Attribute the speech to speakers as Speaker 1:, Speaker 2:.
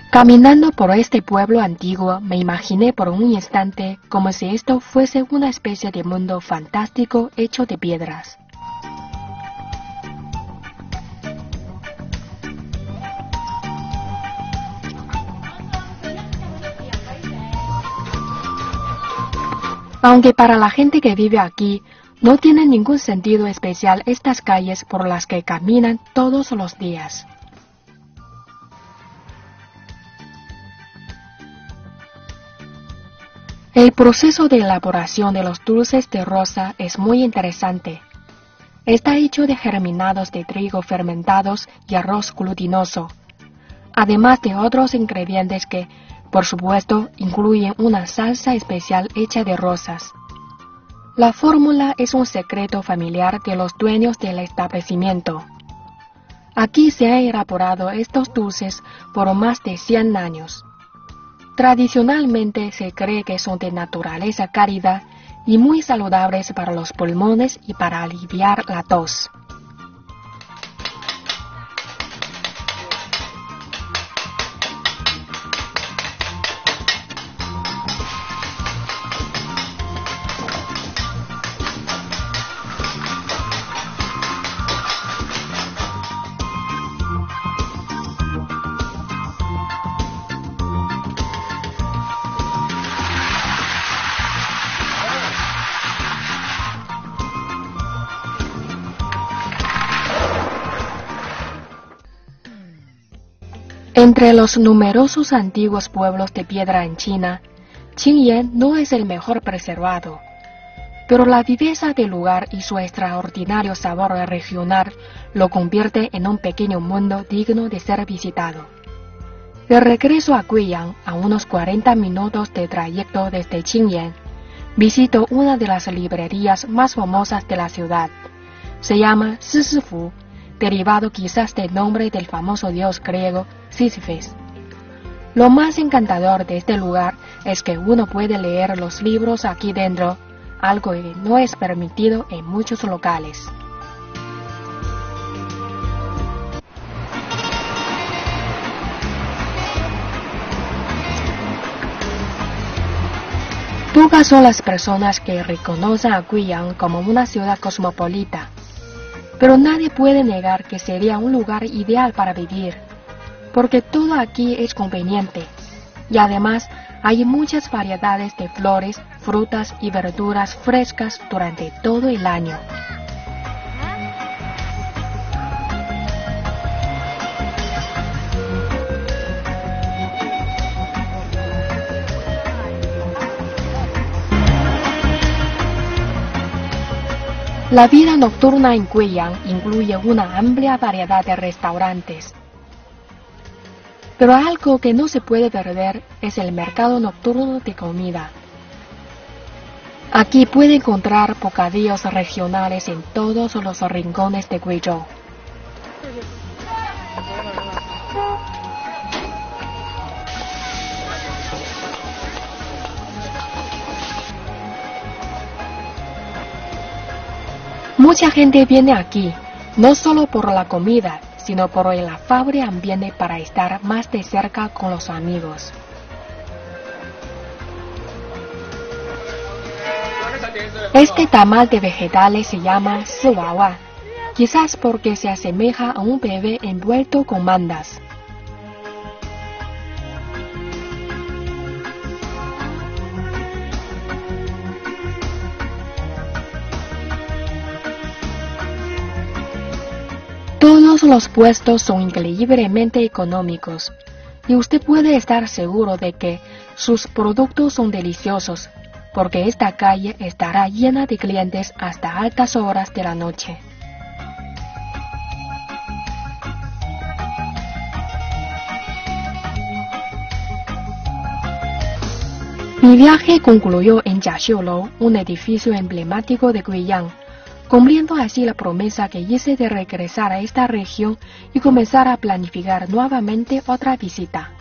Speaker 1: Caminando por este pueblo antiguo, me imaginé por un instante como si esto fuese una especie de mundo fantástico hecho de piedras. Aunque para la gente que vive aquí, no tienen ningún sentido especial estas calles por las que caminan todos los días. El proceso de elaboración de los dulces de rosa es muy interesante. Está hecho de germinados de trigo fermentados y arroz glutinoso, además de otros ingredientes que, por supuesto, incluyen una salsa especial hecha de rosas. La fórmula es un secreto familiar de los dueños del establecimiento. Aquí se han elaborado estos dulces por más de 100 años. Tradicionalmente se cree que son de naturaleza cálida y muy saludables para los pulmones y para aliviar la tos. Entre los numerosos antiguos pueblos de piedra en China, Qingyan no es el mejor preservado, pero la viveza del lugar y su extraordinario sabor regional lo convierte en un pequeño mundo digno de ser visitado. De regreso a Guiyang, a unos 40 minutos de trayecto desde Qingyan, visito una de las librerías más famosas de la ciudad. Se llama Sísifú, derivado quizás del nombre del famoso dios griego Sísifes. Lo más encantador de este lugar es que uno puede leer los libros aquí dentro, algo que no es permitido en muchos locales. Pocas son las personas que reconocen a Guiyang como una ciudad cosmopolita, pero nadie puede negar que sería un lugar ideal para vivir, porque todo aquí es conveniente, y además hay muchas variedades de flores, frutas y verduras frescas durante todo el año. La vida nocturna en Guiyang incluye una amplia variedad de restaurantes. Pero algo que no se puede perder es el mercado nocturno de comida. Aquí puede encontrar bocadillos regionales en todos los rincones de Guizhou. Mucha gente viene aquí, no solo por la comida, sino por el afable ambiente para estar más de cerca con los amigos. Este tamal de vegetales se llama Siwawa, quizás porque se asemeja a un bebé envuelto con mandas. Todos los puestos son increíblemente económicos y usted puede estar seguro de que sus productos son deliciosos, porque esta calle estará llena de clientes hasta altas horas de la noche. Mi viaje concluyó en Jiaxiulou, un edificio emblemático de Guiyang, cumpliendo así la promesa que hice de regresar a esta región y comenzar a planificar nuevamente otra visita.